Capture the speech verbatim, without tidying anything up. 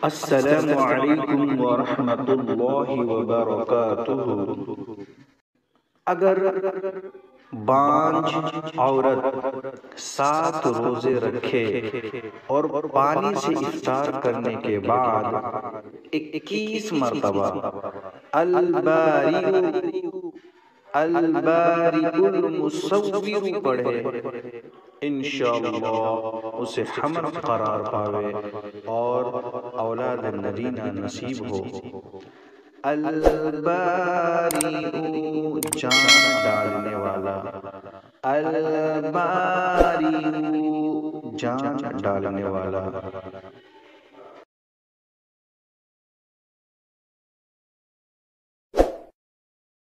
السلام علیکم ورحمۃ اللہ وبرکاتہ۔ اگر بانجھ عورت سات روزے رکھے اور پانی سے افطار کرنے کے بعد اکیس مرتبہ الباری الباری المصور پڑھے، انشاءاللہ اسے حمل قرار پاوے اور اولاد نرینہ نصیب ہو۔ الباری جان ڈالنے والا، الباری جان ڈالنے والا۔